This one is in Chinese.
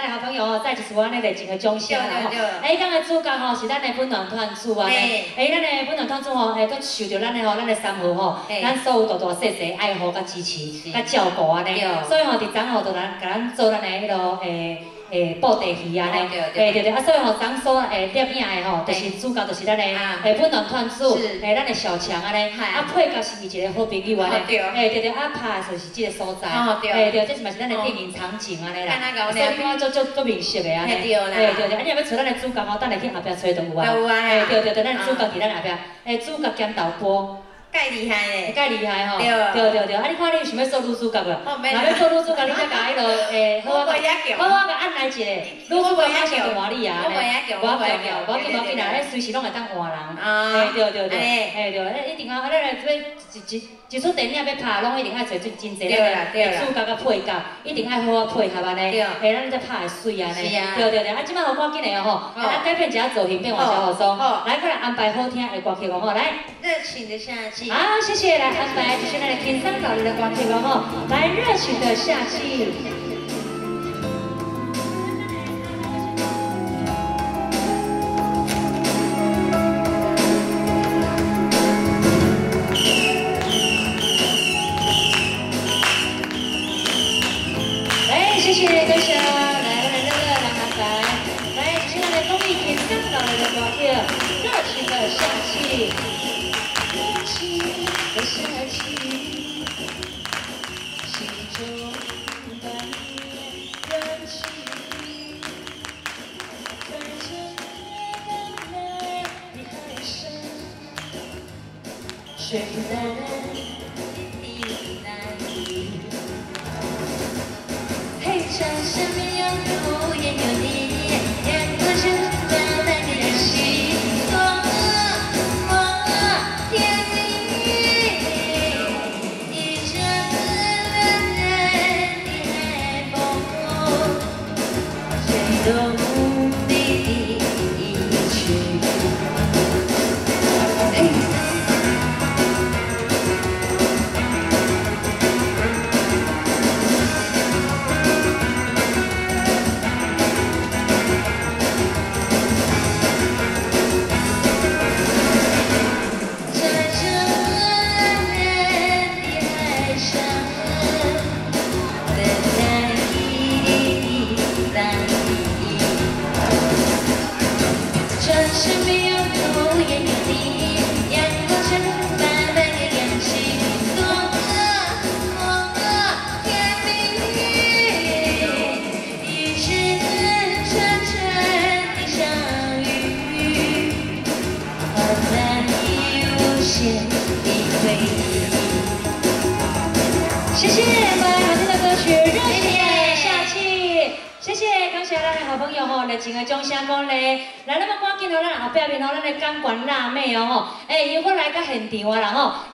好朋友哦，再一次我呢热情的掌声啦吼。哎，今日主角吼是咱的粉团团主啊呢。哎，咱的粉团团主吼，哎，都受到咱的三号吼，咱所有大大细细爱护甲支持、甲照顾安尼。所以吼，伫昨吼就甲咱做咱的迄落布袋戏安尼。对。啊，所以吼，昨所摄影的吼，就是主角就是咱的粉团团主，咱的小强安尼。啊，配角是伊一个好朋友安尼。对。啊，拍的就是即个所在。对，这是嘛是咱的电影场景安尼啦。所以我做面熟的安尼。对。啊，你若要找咱的主角吼，等下去后壁找就有啊。有啊。对，咱主角伫咱后壁。主角兼导播。介厉害嘞！介厉害吼！对。啊，你看你想要做女主角无？若要做女主角，你才甲迄落好甲按来一个。女主角马上就换你啊！我紧啦，随时拢会当换人。对，一定啊！咱一出电影要拍，拢一定爱找真侪主角甲配角，一定爱好好配合安尼。咱才拍会水安尼。对，啊，即摆好赶紧的哦吼！啊，改变一下造型，变换小服装，来，快来安排好听的歌曲哦吼！来， 热情的夏季。 好，谢谢，来安排就是咱的天上老人的歌曲哦吼！来，热情的夏季。谢谢歌声，来，我们热热来安排，来，就是咱的公益天上老人的歌曲，热情的夏季，热情的夏季，心中满眼热情，在这蓝蓝的海上，水蓝的蓝雨。想象面有无言有你，阳光下淡淡的热情，多甜蜜。一阵冷冷的海风，吹动你的衣裙。谢谢，来好听的歌曲《热情的夏季》，谢谢，感谢咱的好朋友吼，热情的掌声鼓励。来，那么赶紧吼，咱后壁面吼，咱的钢管辣妹哦吼，由我来到现场啦吼。